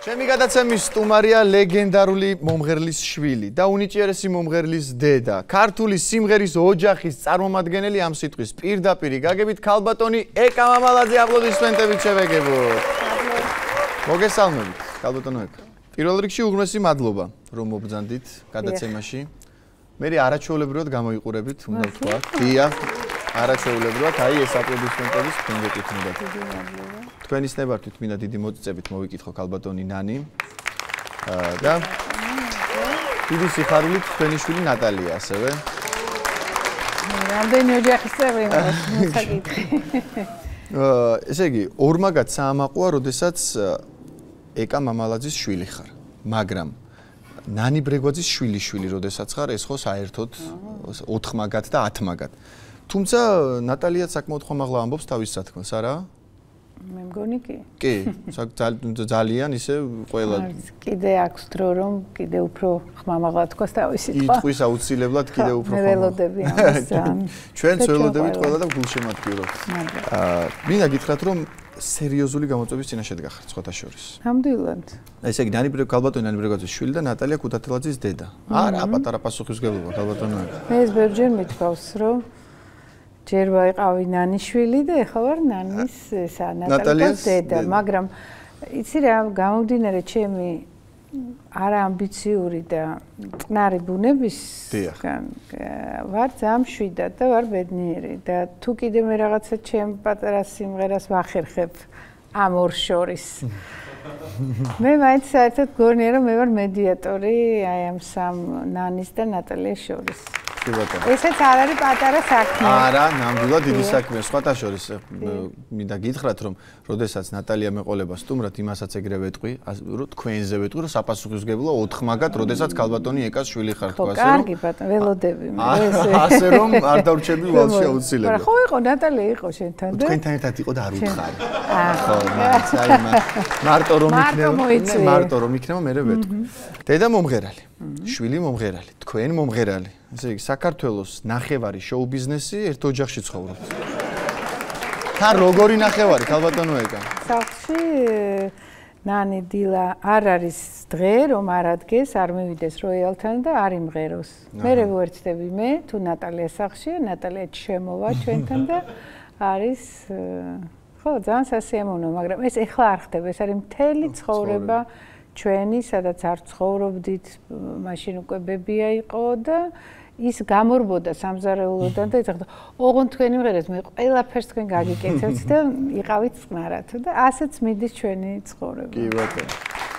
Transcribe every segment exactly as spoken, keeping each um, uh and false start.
ჩემი გადაცემის სტუმარია ლეგენდარული მომღერლის შვილი და უნიჭიერესი მომღერლის დედა, ქართული სიმღერის ოჯახის წარმომადგენელი ამ სიტყვის პირდაპირი გაგებით ქალბატონი ეკა მამალაძე აპლოდისმენტებით შევეგებოთ. მოგესალმებით, ქალბატონო ეკა. პირველ რიგში უღრმესი მადლობა, რომ მობრძანდით გადაცემაში. მე არაჩვეულებრივად გამოიყურებით, უნდა ვთქვა. დიახ, არაჩვეულებრივად, აი ეს აპლოდისმენტები თქვენ გეკითხნოდათ. თქვენის ნებართვით მინდა დიდი მოწიწებით მოვიკითხო ქალბატონი ნანი და დიდი სიხარულით თქვენი შვილი ნატალია ასევე. რამდენი ოჯახის წევრი მოსაკითხი. ესე იგი, ორმაგად საამაყოა, როდესაც ეკა მამალაძის შვილი ხარ, მაგრამ ნანი ბრეგვაძის შვილი შვილი როდესაც ხარ, ეს ხო საერთოდ ოთხმაგად და ათმაგად. თუმცა ნატალიაც საკმაოდ ხომაღლა ამბობს თავის სათქმელს, არა? მე მგონი კი. კი, ძალიან ისე ყველა კიდე აქვს დრო რომ კიდე უფრო ხმამაღლა თქვას თავისი თქვა. იტყვის აუცილებლად კიდე უფრო ხმამაღლა. მე ველოდები ამას ძალიან. ჩვენც ველოდებით ყველა და გულშემატკივრობთ. აა, მინდა გითხრათ რომ სერიოზული გამოწვევის წინაშე დგახართ სხვათა შორის. ნამდვილად. ესე იგი, ნანი ბრეგ ქალბატონი ნანი ბრეგვაძის შვილი და ნატალია ქუთათელაძის დედა. არა, პატარა პასუხისმგებლობა ქალბატონო. მე ეს ბევრჯერ მithავს რომ ჯერ ვაიყავი ნანიშვილი და ეხლა ვარ ნანის ესა ნატალიას დედა, მაგრამ იცი რა, გამომდინარე ჩემი არაამბიციური და წყნარი ბუნებისგან ვარ ძალიან მშვიდად და ვარ ბედნიერი და თუ კიდე მე რაღაცა ჩემ პატარა სიმღერას ვახერხებ ამ ორ შორის. მე მაინც საერთოდ გონია რომ მე ვარ მედიატორი აი ამ სამ ნანის და ნატალიის შორის. ესეც არ არის პატარა საქმე. არა, ნამდვილად დიდი საქმეა. სხვათა შორის მინდა გითხრათ, რომ როდესაც ნატალია მეყოლება სტუმრად, იმასაც ეგრე ვეტყვი, რომ თქვენზე ვეტყვი, რომ საპასუხისმგებლო ოთხმაგად, როდესაც ქალბატონი ეკას შვილი ხარ თქვა, ასე რომ. კარგი ბატონო, ველოდები მე ესე. ასე რომ არ დავრჩები ვალში აუცილებლად. არა, ხო იყო ნატალია იყო შენთან და თქვენთან ერთად იყო და არ უთხარი. ხო, აი მარტო რომ იქნება, მარტო რომ იქნება, მე ვეტყვი. დედა მომღერალი, შვილი მომღერალი, თქვენ მომღერალი. ესე იგი, საქართველოს ნახევარი შოუ-ბიზნესი ერთ ოჯახში ცხოვრობს. თან როგორი ნახევარი, ქალბატონო ეკა? სახლში ნანი დილა არ არის დღე, რომ არ ადგეს, არ მივიდეს როიალთან და არ იმღეროს. მე ვერთდები მე, თუ ნატალია სახლშია, ნატალია შემოვა ჩვენთან და არის ხო, ძალიან სასიამოვნო, მაგრამ ეს ეხლა არ ხდება, ეს არის მთელი ცხოვრება ჩვენი, სადაც არ ცხოვრობდით, მაშინ უკვე ბებია იყო და ის გამორბოდა სამზარეულოდან და იცოდა, ოღონდ თქვენი მღერეთ, მე ყველაფერს თქვენ გაგიკეთებთ და იყავით წყნარად და ასეც მიდის ჩვენი ცხოვრება. კი ბატონო.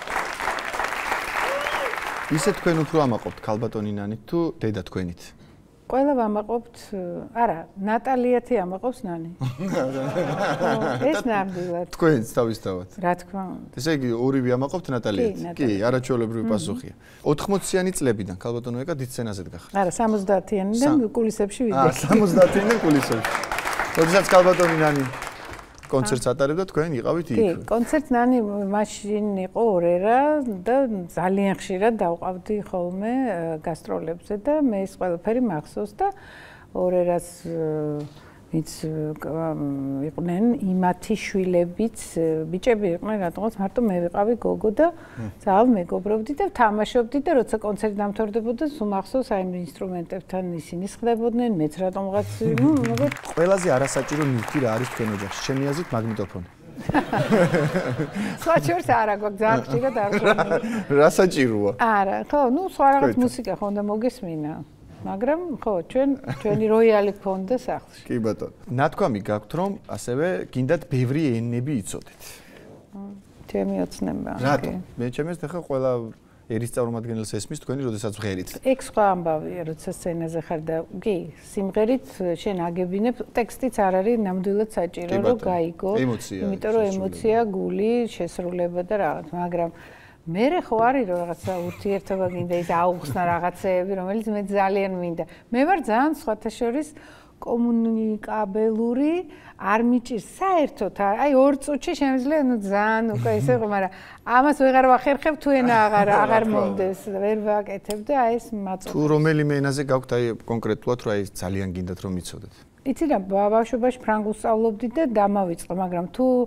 ისე თქვენ უფრო ამაყობთ ქალბატონი ნანით თუ დედა თქვენით? ყველა ვამაყობთ, არა, ნატალიათი ამაყობს ნანი. ეს ნამდვილად. თქვენც თავისთავად. რა თქმა უნდა. ესე იგი, ორივე ამაყობთ ნატალიათი? კი, არაჩვეულებრივი პასუხია. ოთხმოციანი წლებიდან ქალბატონო ეკა დიდ სცენაზე დგახართ. არა, სამოცდაათიანიდან კულისებში ვიდექი. აა, სამოცდაათიანიდან კულისებში. როდესაც ქალბატონი ნანი კონცერტს ატარებდა, თქვენ იყავით იქ. კი, კონცერტს ნანი მაშინ იყო ორერა და ძალიან ხშირად დავყავდი ხოლმე გასტროლებზე და მე ეს ყველაფერი მახსოვს და ორერას ვინც იყვნენ იმათი შვილებიც, ბიჭები იყვნენ, რატომაც მარტო მე ვიყავი გოგო და ძალიან მეგობრობდი და თამაშობდი და როცა კონცერტი დამთავრდებოდა, სულ მახსოვს აი ინსტრუმენტებთან ისინი სხდებოდნენ, მეც რატომღაც, ნუ მოგეთ ყველაზე არასაჭირო ნივთი რა არის თქვენ ოჯახში? ჩემი აზრით მაგნიტოფონი. სხვა შორს არა გვაქვს ძალიან ხშირად არ გვაქვს. რა საჭიროა? არა, ხო, ნუ სხვა რაღაც მუსიკა ხო უნდა მოგესმინა. მაგრამ ხო, ჩვენ ჩვენი როიალი გქონდა სახლში. კი ბატონო. ნათქვამი გაქვთ რომ ასევე გინდათ ბევრი ენები იცოდეთ. ჩემი ოცნება. რატო? მე ჩემს ახლა ყველა ერის წარმომადგენელს ესმის თქვენი როდესაც ვღერით. ეგ სხვა ამბავია, როცა სცენაზე ხარ და კი, სიმღერით შენ აგებინებ, ტექსტიც არ არის ნამდვილად საჭირო რომ გაიგო. იმიტომ რომ ემოცია, გული, შესრულება და რაღაც, მაგრამ მერე ხო არის რომ რაღაცა ურთიერთობა გინდა ის აუხსნა რაღაცეები, რომელიც მე ძალიან მინდა. მე ვარ ძალიან სხვათა შორის კომუნიკაბელური, არ მიჭირს საერთოდ, აი ორ წუთში შემიძლია ნუ ძალიან უკვე ისე ხო, მაგრამ ამას ვეღარ ვახერხებ თუ ენა აღარ აღარ მომდეს, ვერ ვაკეთებ და აი ეს მაწოდება. თუ რომელიმე ენაზე გაქვთ აი კონკრეტულად რომ აი ძალიან გინდათ რომ იცოდეთ. იცი რა, ბავშვობაში ფრანგულს სწავლობდი და დამავიწყე, მაგრამ თუ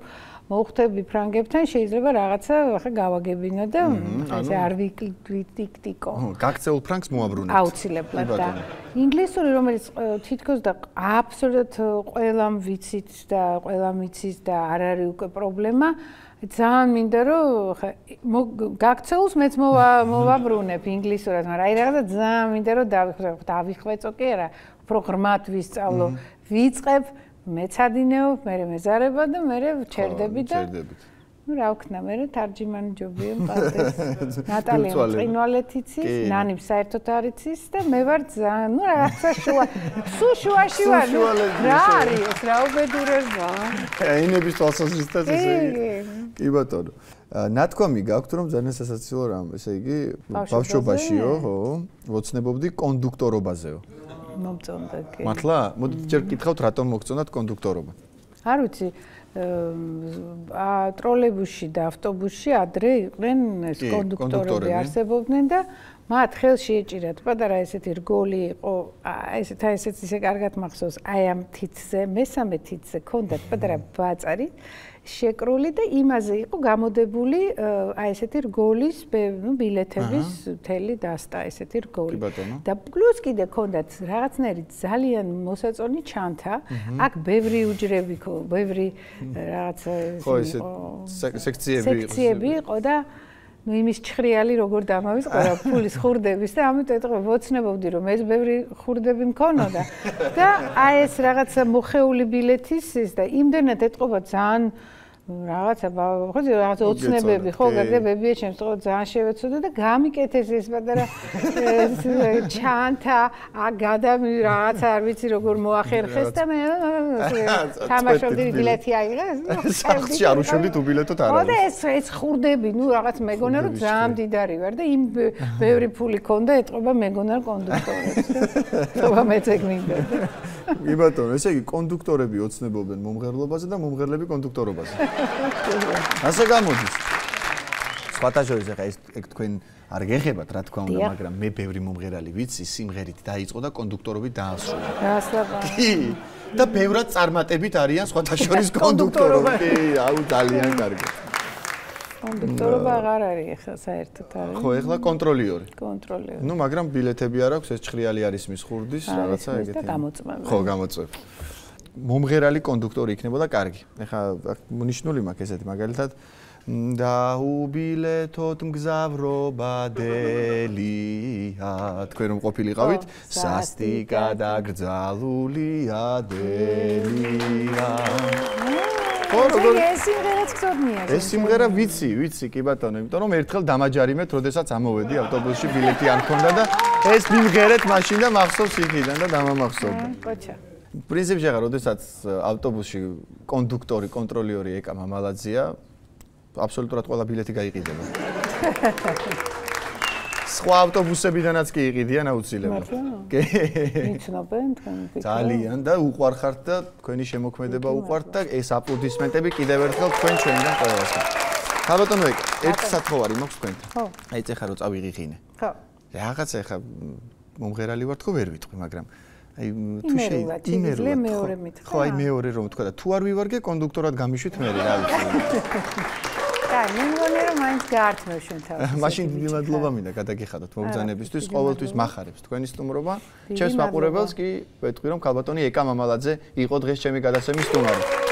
მოხდები ფრანგებთან, შეიძლება რაღაცა ახლა გავაგებინო და ესე არ ვიკრიტიკო. გაქცეულ ფრანგს მოაბრუნებთ. აუცილებლად და ინგლისური, რომელიც თითქოს და აბსოლუტურად ყველამ ვიცით და ყველამ იცის და არ არის უკვე პრობლემა, ძალიან მინდა რომ გაქცეულს მეც მოვაბრუნებ ინგლისურად, მაგრამ აი რაღაცა ძალიან მინდა რომ დავიხვეწო კი არა, უფრო ღრმად ვისწავლო, ვიწყებ, მეცადინეო, მე მეზარება და მე ჩერდები და ну რა ვქნა, მე თარჯიმანი ჯობია მყავდეს. ნატალია მწყინვალეთ იცის, ნანიმ საერთოდ არ იცის და მე ვარ ძალიან, ну რაღაცა შუა, სულ შუაში ვარ. რა არის ეს, რა უბედურება? აინების თვალსაზრისითაც ესე იგი. კი ბატონო. ნათქვამი გაქვთ რომ ძალიან სასაცილო რამ, ესე იგი ბავშვობაშიო, ხო? ვოცნებობდი კონდუქტორობაზეო. მომწონდა კი. მართლა? მოდით ჯერ გითხავთ რატომ მოგწონათ კონდუქტორობა? არ ვიცი ა ტროლეიბუსში და ავტობუსში ადრე იყვნენ ეს კონდუქტორები არსებობდნენ და მათ ხელში ეჭირათ პატარა ესეთი რგოლი იყო ესეთ ესეც ისე კარგად მახსოვს აი ამ თითზე მესამე თითზე ქონდათ პატარა ბაწარი შეკრული და იმაზე იყო გამოდებული აი ესეთი რგოლის ნუ ბილეთების მთელი დასტა ესეთი რგოლი და პლუს კიდე ქონდათ რაღაცნაირი ძალიან მოსაწონი ჩანთა აქ ბევრი უჯრები ხო ბევრი რაღაცა ხო ესე სექციები სექციები იყო და ну იმის ჭხრიალი როგორ დამავიწყდა ფულის ხურდების და ამიტომ ეთქვა ვოცნებობდი რომ ეს ბევრი ხურდები მქონოდა და აი ეს რაღაცა მოხეული ბილეთის ის და იმდენად ეთქვა ძალიან რაღაცა ხო რაღაცა ოცნებები ხო გაგებებია ჩემს თქო ძალიან შევეცოდა და გამიკეთეს ეს პატარა ჩანთა აგადამი რაღაცა არ ვიცი როგორ მოახერხეს და მე თამაშობდი ბილეთი აიღეს სახში არ უშევდით უბილეთოთ არა ხო და ეს ეს ხურდები ნუ რაღაც მეგონა რომ ძალიან მდიდარი ვარ და იმ ბევრი ფული ქონდა ეთყობა მეგონა კონდუქტორებს თქო მეც ეგ მინდა კი ბატონო ესე იგი კონდუქტორები ოცნებობენ მომღერლობაზე და მომღერლები კონდუქტორობაზე ასე გამოდის სხვათა შორის ახლა ეს ეგ თქვენ არ გეხებათ რა თქმა უნდა მაგრამ მე ბევრი მომღერალი ვიცი სიმღერით დაიწყო და კონდუქტორობით დაასრულა გასლაბა კი და ბევრად წარმატებით არიან სხვათა შორის კონდუქტორები კი აუ ძალიან კარგი კონდუქტორობა აღარ არის ახლა საერთოდ არის ხო ახლა კონტროლიორი კონტროლიორი ну მაგრამ ბილეთები არ აქვს ეს ჭხრიალი არის მის ხურდის რაღაცა ეგეთი და გამოწვევი ხო გამოწვევი მომღერალი კონდუქტორი იქნებოდა კარგი ახლა ნიშნული მაქვს ესეთი მაგალითად დაუბილეთოთ მგზავრობადელია თქვენ რომ ყოფილიყავით სასტიკა და გრძალულია დელია ხო როგორ ეს სიმღერაც გწოდნია ეს სიმღერა ვიცი ვიცი კი ბატონო იმიტომ რომ ერთხელ დამაჯარიმეთ როდესაც ამოვედი ავტობუსში ბილეთი არ მქონდა და ეს მიმღერეთ მაშინ და მახსოვს იქიდან და დამამახსოვდა კოჩა პრინციპში ახლა როდესაც ავტობუსში კონდუქტორი კონტროლიორი ეკა მამალაძია აბსოლუტურად ყველა ბილეთი გაიყიდება სხვა ავტობუსებიდანაც კი იყიდიან აუცილებლად კი იცნობენ თქვენ ძალიან და უყვარხართ და თქვენი შემოქმედება უყვართ და ეს აპლოდისმენტები კიდევ ერთხელ თქვენ ჩვენგან ყველასთან ხალბატონო ეკა ერთი სათხოვარი მაქვს თქვენთან ხო აი წეხა რომ წავიღიხინე ხო რაღაცა ახლა მომღერალი ვარ თქო ვერ ვიტყვი მაგრამ აი თუ შეიძლება მეორე მითხრა ხო აი მეორე რომ თქვა და თუ არ ვივარგე კონდუქტორად გამიშვით მე რა ვიცი და მე მგონი რომ მაინც გაართმევ შენ თავს მაშინ დიდი მადლობა მინდა გადაგიხადოთ მოგზანებისთვის ყოველთვის მახარებს თქვენი სტუმრობა ჩემს მაყურებელს კი ვეთქვი რომ ქალბატონი ეკა მამალაძე იყო დღეს ჩემი გადაცემის სტუმარი